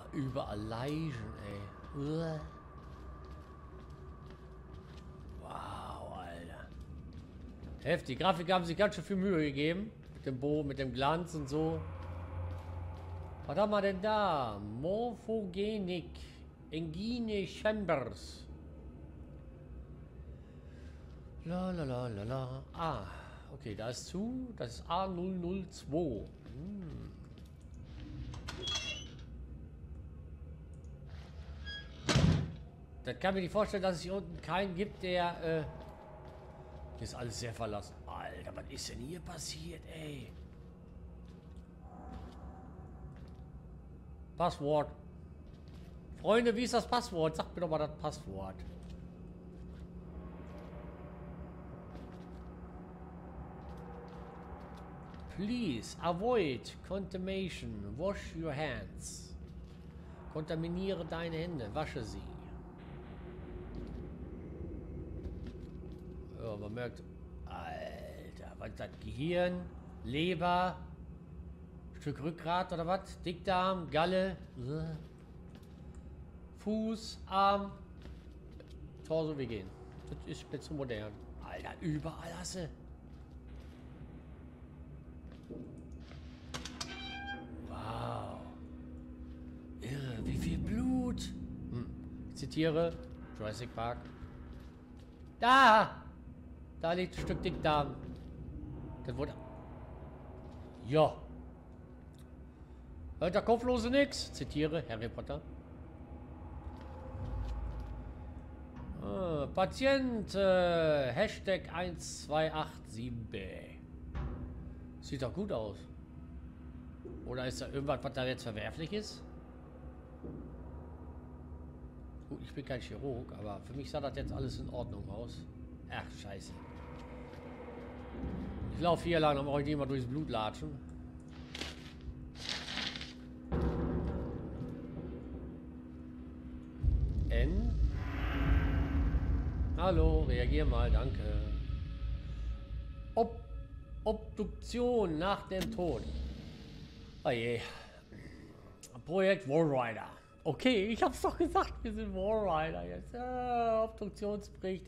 Überall Leichen, ey. Wow, Alter. Heftig. Die Grafiker haben sich ganz schön viel Mühe gegeben. Mit dem Bogen, mit dem Glanz und so. Was haben wir denn da? Morphogenik. Engine Chambers. La la la la la. Ah, okay, da ist zu. Das ist A002. Das kann mir nicht vorstellen, dass es hier unten keinen gibt, der... Hier ist alles sehr verlassen. Alter, was ist denn hier passiert, ey? Passwort. Freunde, wie ist das Passwort? Sagt mir doch mal das Passwort. Please avoid contamination. Wash your hands. Kontaminiere deine Hände. Wasche sie. Ja, man merkt... Alter, was ist das? Gehirn, Leber, Stück Rückgrat oder was? Dickdarm, Galle, Fuß, Arm, Torso, wir gehen. Das ist mir zu modern. Alter, überall hasse. Wow. Irre, wie viel Blut. Ich zitiere Jurassic Park. Da! Da liegt ein Stück Dickdarm. Das wurde... Ja. Der Kopflose nix. Zitiere Harry Potter. Patient Hashtag 1287. Sieht doch gut aus. Oder ist da irgendwas, was da jetzt verwerflich ist? Gut, ich bin kein Chirurg, aber für mich sah das jetzt alles in Ordnung aus. Ach, scheiße. Ich laufe hier lang, dann brauche ich nicht mal durchs Blut latschen. N. Hallo, reagier mal, danke. Obduktion nach dem Tod. Oh je. Projekt Wallrider. Okay, ich hab's doch gesagt, wir sind Wallrider jetzt. Obduktionsbericht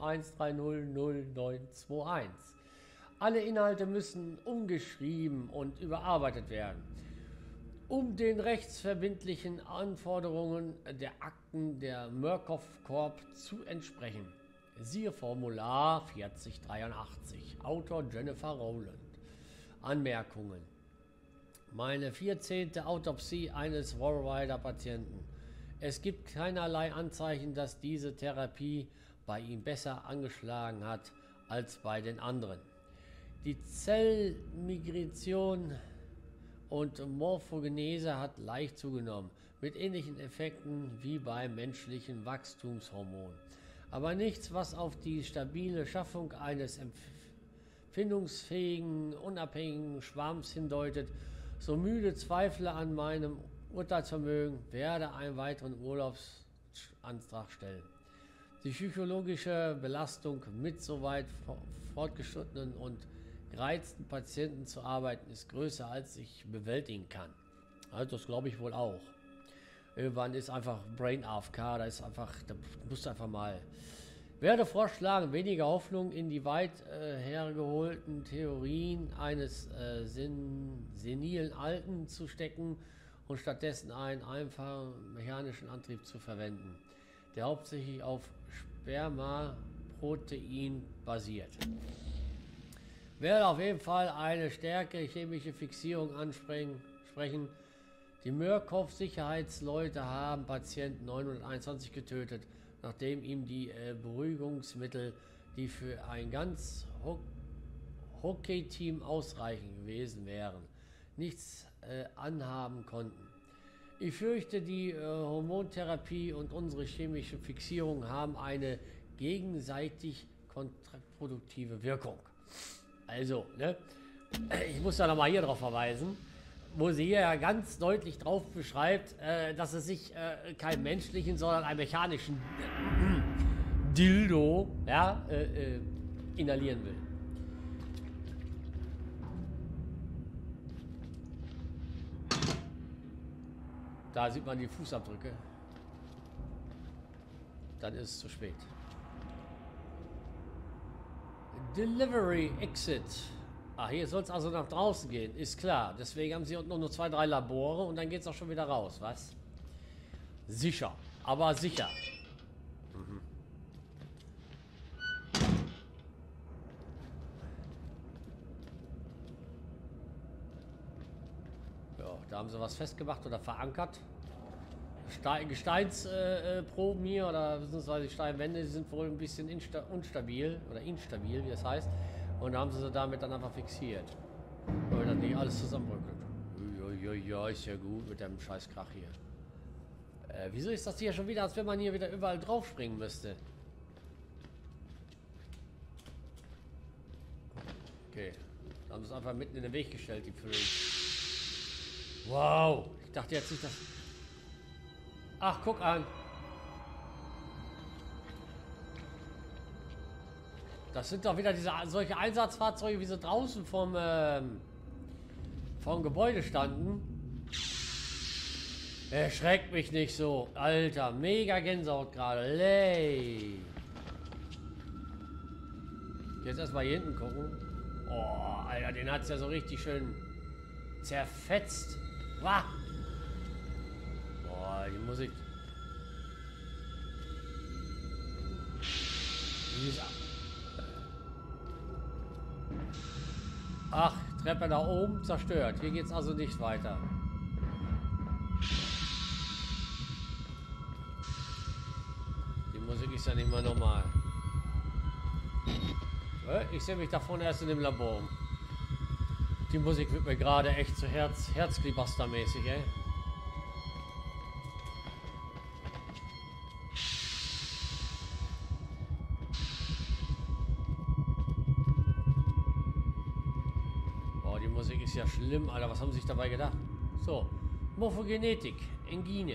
MM13000921. Alle Inhalte müssen umgeschrieben und überarbeitet werden, um den rechtsverbindlichen Anforderungen der Akten der Murkoff Corp zu entsprechen. Siehe Formular 4083. Autor Jennifer Rowland. Anmerkungen. Meine 14. Autopsie eines Wallrider-Patienten. Es gibt keinerlei Anzeichen, dass diese Therapie bei ihm besser angeschlagen hat als bei den anderen. Die Zellmigration und Morphogenese hat leicht zugenommen, mit ähnlichen Effekten wie beim menschlichen Wachstumshormon. Aber nichts, was auf die stabile Schaffung eines empfindungsfähigen, unabhängigen Schwarms hindeutet. So müde Zweifler an meinem Urteilsvermögen, werde einen weiteren Urlaubsantrag stellen. Die psychologische Belastung mit so weit fortgeschrittenen und gereizten Patienten zu arbeiten, ist größer, als ich bewältigen kann. Also das glaube ich wohl auch. Irgendwann ist einfach Brain AFK, da ist einfach, da musst du einfach mal... Werde vorschlagen, weniger Hoffnung in die weit hergeholten Theorien eines senilen Alten zu stecken und stattdessen einen einfachen mechanischen Antrieb zu verwenden, der hauptsächlich auf Spermaprotein basiert. Werde auf jeden Fall eine stärkere chemische Fixierung ansprechen. Die Murkoff-Sicherheitsleute haben Patient 921 getötet, nachdem ihm die Beruhigungsmittel, die für ein ganz Hockey-Team ausreichend gewesen wären, nichts anhaben konnten. Ich fürchte, die Hormontherapie und unsere chemische Fixierung haben eine gegenseitig kontraproduktive Wirkung. Also, ne? Ich muss da nochmal hier drauf verweisen, wo sie hier ja ganz deutlich drauf beschreibt, dass es sich keinen menschlichen, sondern einen mechanischen Dildo, ja, inhalieren will. Da sieht man die Fußabdrücke. Dann ist es zu spät. Delivery Exit. Ah, hier soll es also nach draußen gehen. Ist klar. Deswegen haben sie unten nur 2, 3 Labore und dann geht es auch schon wieder raus. Was? Sicher. Aber sicher. Mhm. Ja, da haben sie was festgemacht oder verankert. Gesteinsproben hier oder beziehungsweise Steinwände, die sind wohl ein bisschen instabil oder instabil, wie das heißt. Und da haben sie damit dann einfach fixiert. Weil dann nicht alles zusammenbröckelt. Ja, ist ja gut mit dem Scheißkrach hier. Wieso ist das hier schon wieder, als wenn man hier wieder überall drauf springen müsste? Okay, da haben sie es einfach mitten in den Weg gestellt, die Vögel. Wow, ich dachte jetzt nicht, dass... Ach, guck an. Das sind doch wieder solche Einsatzfahrzeuge, wie sie draußen vom Gebäude standen. Erschreckt mich nicht so. Alter, mega Gänsehaut gerade. Lay. Jetzt erstmal hier hinten gucken. Oh, Alter, den hat es ja so richtig schön zerfetzt. Wah! Die Musik. Ach, Treppe nach oben zerstört. Hier geht's also nicht weiter. Die Musik ist ja nicht mehr normal. Ich sehe mich davon erst in dem Labor. Die Musik wird mir gerade echt zu Herzklieberster-mäßig, ey. Ist ja schlimm, Alter. Was haben sie sich dabei gedacht? So, Morphogenetik, Engine.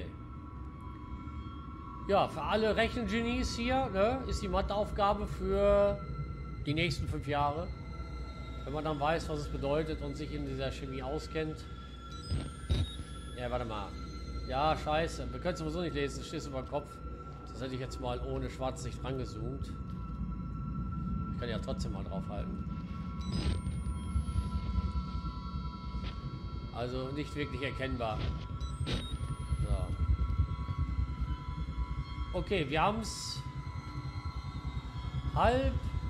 Ja, für alle Rechengenies hier, ne, ist die Matheaufgabe für die nächsten 5 Jahre. Wenn man dann weiß, was es bedeutet und sich in dieser Chemie auskennt. Ja, warte mal. Ja, scheiße. Wir können es sowieso nicht lesen. Das steht über den Kopf. Das hätte ich jetzt mal ohne Schwarzlicht rangezoomt. Ich kann ja trotzdem mal draufhalten. Also nicht wirklich erkennbar. So. Okay, wir haben es 4:30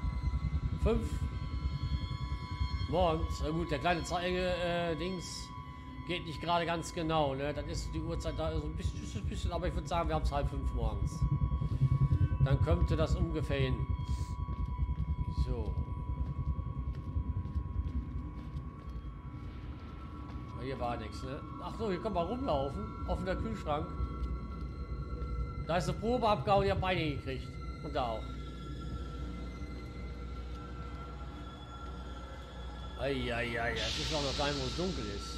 morgens. Na gut, der kleine Zeige-Dings geht nicht gerade ganz genau. Ne? Dann ist die Uhrzeit da so ein bisschen, aber ich würde sagen, wir haben es 4:30 morgens. Dann könnte das ungefähr hin. So. Hier war nichts, ne? Ach so, hier kann man rumlaufen. Offener Kühlschrank. Da ist eine Probe abgehauen, die habe Beine gekriegt. Und da auch. Eieiei, es ist auch noch dahin, wo es dunkel ist.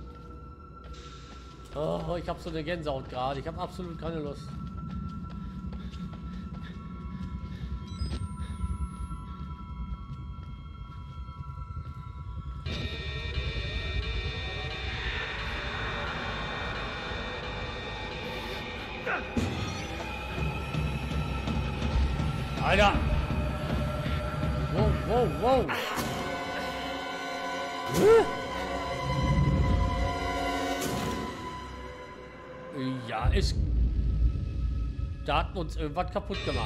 Oh, ich habe so eine Gänsehaut gerade. Ich habe absolut keine Lust. Alter! Wow, wow, wow! Ja, ist... Da hat uns irgendwas kaputt gemacht.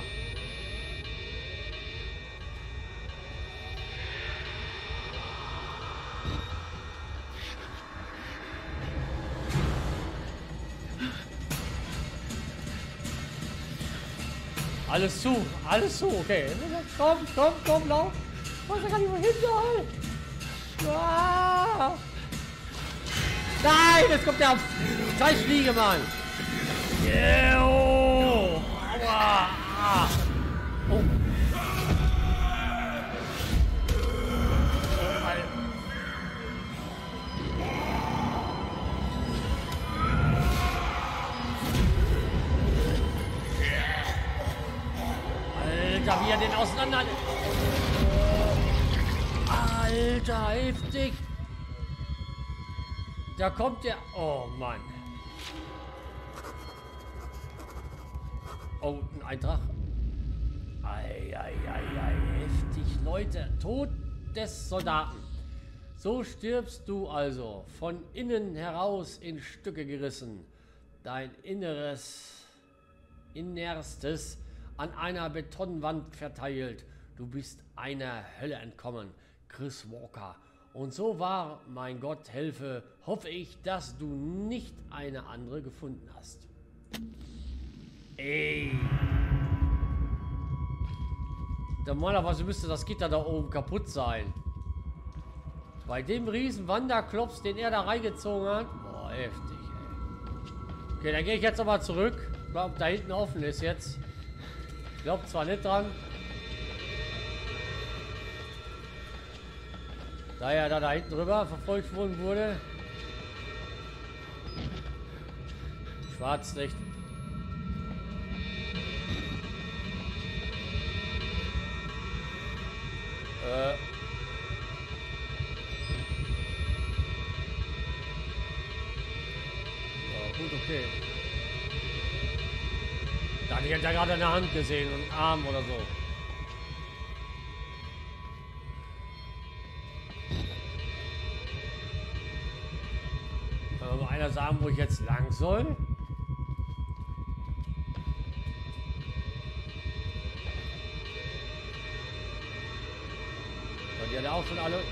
Alles zu, okay. Komm, lauf. Ich weiß ja gar nicht, wohin soll. Ah. Nein, jetzt kommt der scheiß Fliege, Mann. Oh. Aua. Oh. Alter, wie er den auseinander... Alter, heftig. Da kommt der... Oh, Mann. Oh, ein Eintrag. Ei, heftig, Leute. Tod des Soldaten. So stirbst du also, von innen heraus in Stücke gerissen. Dein Innerstes an einer Betonwand verteilt. Du bist einer Hölle entkommen, Chris Walker. Und so wahr, mein Gott helfe, hoffe ich, dass du nicht eine andere gefunden hast. Ey. Normalerweise müsste das Gitter da oben kaputt sein. Bei dem riesen Wanderklops, den er da reingezogen hat. Boah, heftig, ey. Okay, dann gehe ich jetzt aber zurück. Ich glaube, da hinten offen ist jetzt. Ich glaube zwar nicht dran. Da er da hinten drüber verfolgt worden wurde. Schwarzlicht. Gut, okay. Da hatte ich ja gerade eine Hand gesehen und einen Arm oder so. Kann mir mal einer sagen, wo ich jetzt lang soll? Und die hat auch schon alle.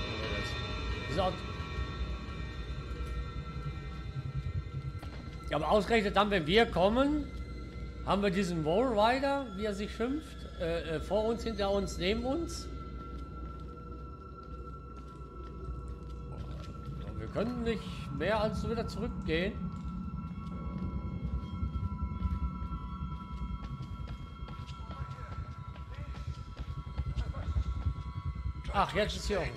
Ja, aber ausgerechnet dann, wenn wir kommen, haben wir diesen Wallrider, wie er sich schimpft, vor uns, hinter uns, neben uns. Wir können nicht mehr als so wieder zurückgehen. Ach, jetzt ist hier auch.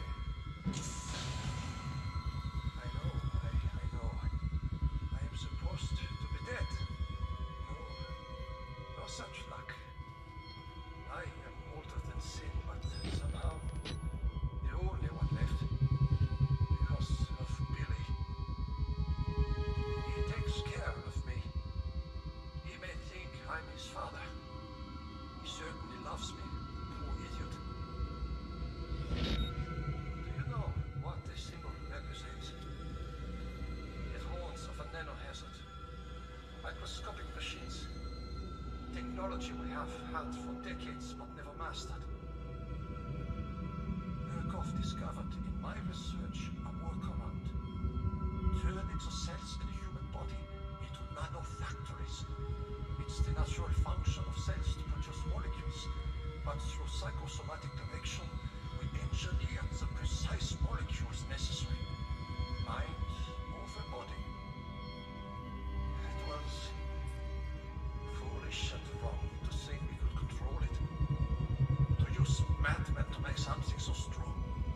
Technology we have had for decades but never mastered. Murkoff discovered in my research a workaround. Turn exocells in the human body into nanofactories. It's the natural function of cells to produce molecules, but through psychosomatic direction, we engineer the precise molecules necessary. Mind over body. It was foolish and wrong to think we could control it. To use madmen to make something so strong.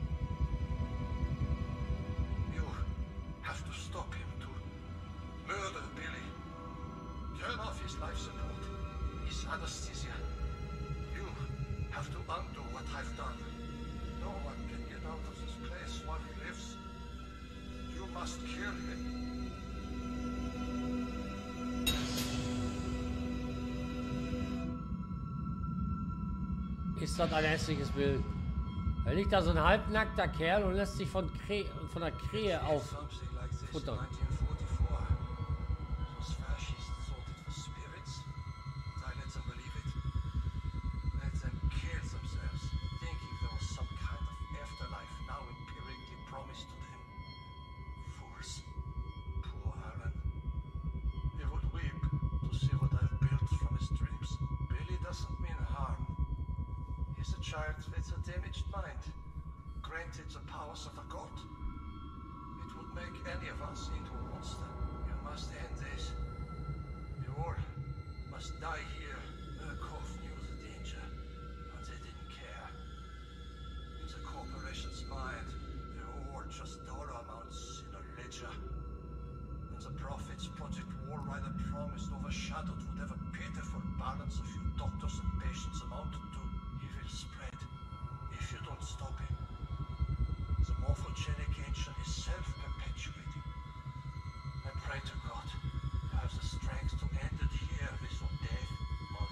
You have to stop him, to murder Billy. Turn off his life support, his anesthesia. You have to undo what I've done. No one can get out of this place while he lives. You must kill him. Ist das ein hässliches Bild. Da liegt da so ein halbnackter Kerl und lässt sich von der Krähe auffuttern. Child with a damaged mind, granted the powers of a god. It would make any of us into a monster. You must end this. You all must die here. Murkoff knew the danger, but they didn't care. In the corporation's mind, they're all just dollar amounts in a ledger. And the profits Project Wallrider promised overshadowed whatever pitiful balance a few doctors and patients amounted to. Spread if you don't stop him. The morphogenic engine is self-perpetuating. I pray to God to have the strength to end it here with your death, Mother.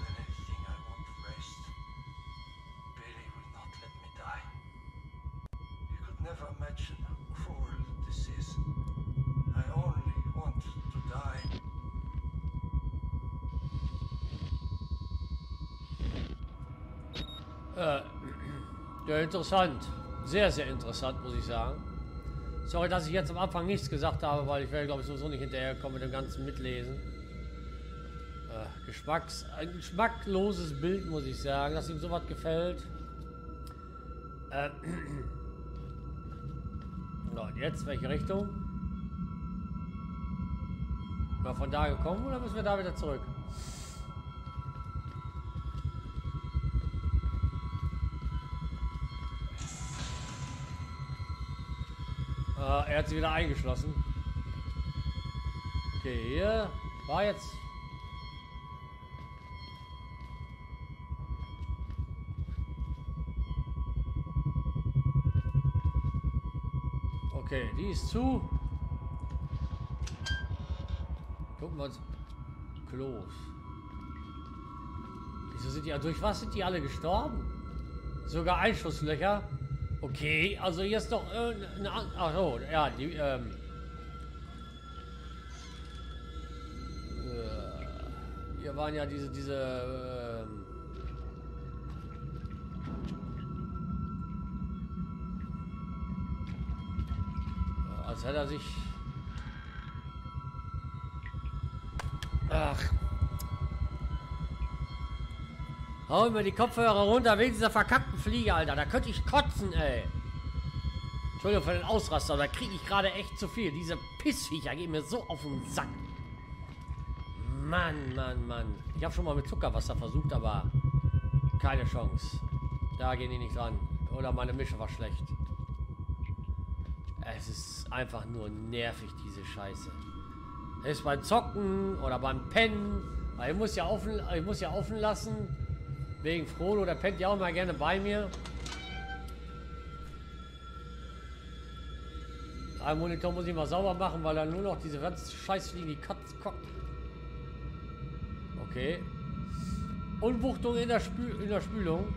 never mention how cruel this is. I only want to die. Ja, interessant. Sehr, sehr interessant, muss ich sagen. Sorry, dass ich jetzt am Anfang nichts gesagt habe, weil ich werde, glaube ich, sowieso nicht hinterherkommen mit dem ganzen Mitlesen. Ein geschmackloses Bild, muss ich sagen, dass ihm sowas gefällt. So, und jetzt, welche Richtung? Sind wir von da gekommen oder müssen wir da wieder zurück? Er hat sie wieder eingeschlossen. Okay, hier war jetzt... Okay, die ist zu. Gucken wir uns Klos. Wieso sind die... Durch was sind die alle gestorben? Sogar Einschusslöcher. Okay, also hier ist doch eine... Ach so, ja, die... hier waren ja diese... als hätte er sich... Ach. Hau mir die Kopfhörer runter wegen dieser verkackten Fliege, Alter. Da könnte ich kotzen, ey. Entschuldigung für den Ausraster, da kriege ich gerade echt zu viel. Diese Pissviecher gehen mir so auf den Sack. Mann, Mann, Mann. Ich habe schon mal mit Zuckerwasser versucht, aber keine Chance. Da gehen die nicht ran. Oder meine Mische war schlecht. Es ist einfach nur nervig, diese Scheiße. Es ist beim Zocken oder beim Pennen. Weil ich muss ja offen lassen. Wegen Frodo, der pennt ja auch mal gerne bei mir. Ein Monitor muss ich mal sauber machen, weil er nur noch diese ganze Scheiße liegen, die Katz kockt. Okay. Unwuchtung in der Spülung.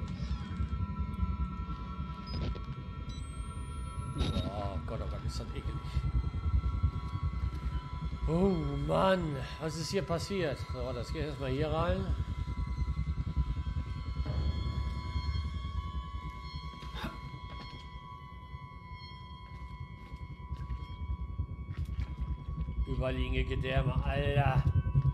Oh Gott, ist das eklig. Oh Mann, was ist hier passiert? So, das geht erstmal hier rein. Überliegende Gedärme, Alter.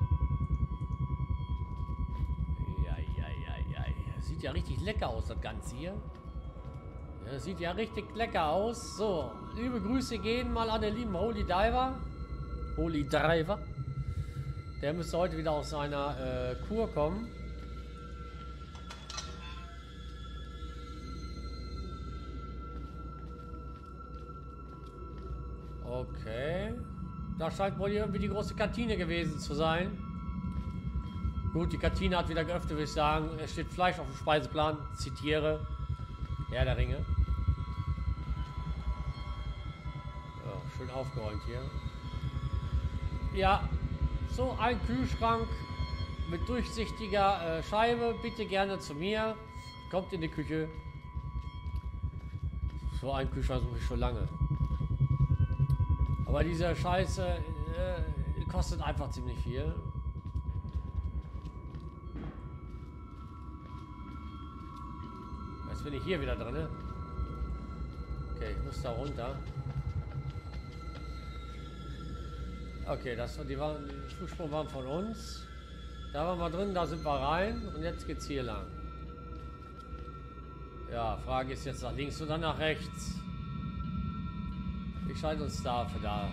Sieht ja richtig lecker aus, das Ganze hier. Ja, das sieht ja richtig lecker aus. So, liebe Grüße gehen mal an den lieben Holy Diver. Holy Driver. Der müsste heute wieder aus seiner Kur kommen. Okay. Da scheint wohl irgendwie die große Kantine gewesen zu sein. Gut, die Kantine hat wieder geöffnet, würde ich sagen. Es steht Fleisch auf dem Speiseplan. Zitiere. Herr der Ringe. Ja, schön aufgeräumt hier. Ja, so ein Kühlschrank mit durchsichtiger Scheibe. Bitte gerne zu mir. Kommt in die Küche. So einen Kühlschrank suche ich schon lange. Aber diese Scheiße kostet einfach ziemlich viel. Jetzt bin ich hier wieder drin. Ne? Okay, ich muss da runter. Okay, die Fußspuren waren von uns. Da waren wir drin, da sind wir rein. Und jetzt geht's hier lang. Ja, Frage ist jetzt nach links oder nach rechts. Ich scheide uns da für da.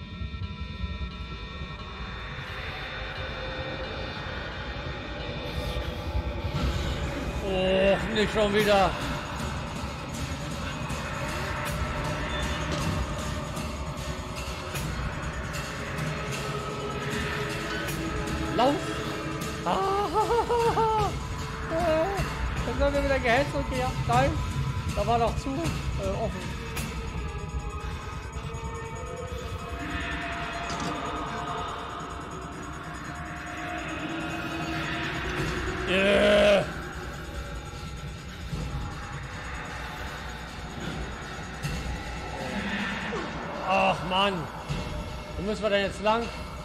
Oh, nicht schon wieder. Lauf! Dann werden wir wieder gehetzt und gejagt. Nein, da war noch zu offen. Mann. Wo müssen wir denn jetzt lang?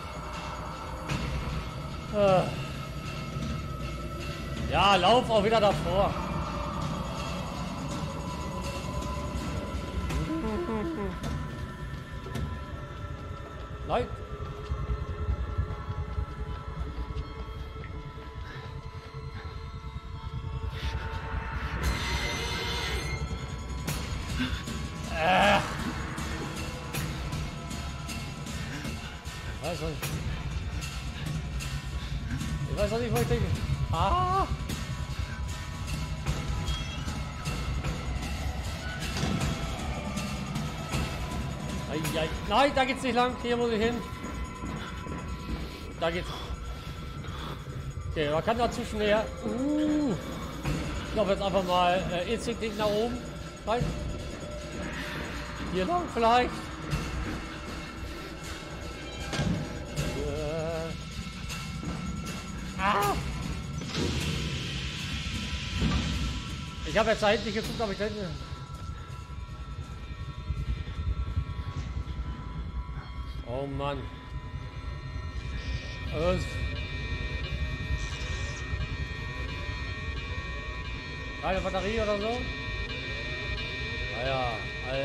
Ja, lauf auch wieder davor. Nein. Ich weiß nicht, wo ich denke. Ah! Ai. Nein, da geht's nicht lang. Hier muss ich hin. Da geht's. Okay, man kann dazwischen näher. Ich laufe jetzt einfach mal instinktiv nach oben. Nein. Hier lang vielleicht. Ich habe jetzt da hinten nicht geguckt, aber ich denke. Oh Mann. Keine Batterie oder so? Naja,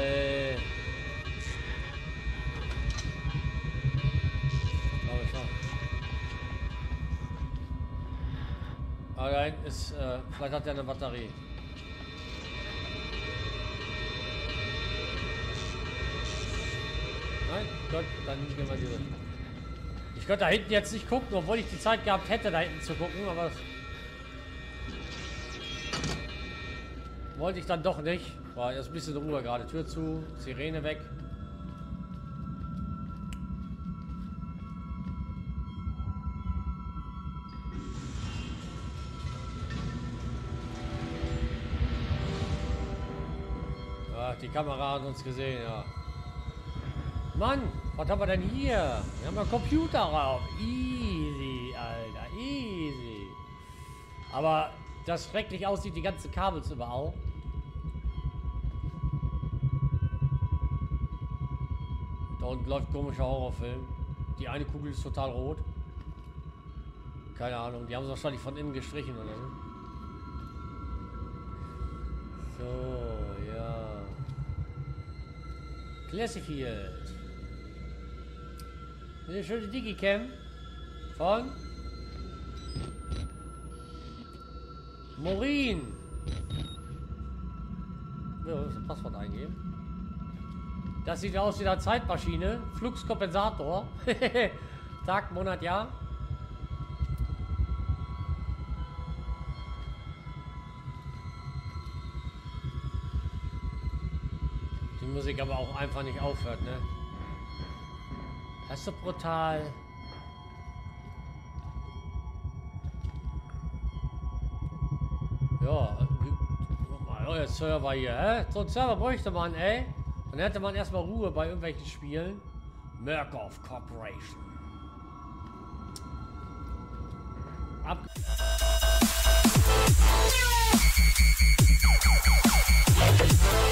aber da hinten ist, vielleicht hat er eine Batterie. Nein, Gott, dann gehen wir diese. Ich könnte da hinten jetzt nicht gucken, obwohl ich die Zeit gehabt hätte, da hinten zu gucken, aber wollte ich dann doch nicht. War jetzt ein bisschen Ruhe gerade. Tür zu, Sirene weg. Ach, die Kamera hat uns gesehen, ja. Mann, was haben wir denn hier? Wir haben einen Computer rauf. Easy, Alter, easy. Aber das schrecklich aussieht, die ganzen Kabels überall. Da unten läuft ein komischer Horrorfilm. Die eine Kugel ist total rot. Keine Ahnung, die haben sie wahrscheinlich von innen gestrichen oder so. So, ja. Classified. Eine schöne Digicam von Morin. Ja, das Passwort eingeben. Das sieht aus wie eine Zeitmaschine. Fluxkompensator. Tag, Monat, Jahr. Die Musik aber auch einfach nicht aufhört, ne? Das ist so brutal. Ja, euer Server hier, hä? So ein Server bräuchte man, ey. Dann hätte man erstmal Ruhe bei irgendwelchen Spielen. Murkoff Corporation. Ab.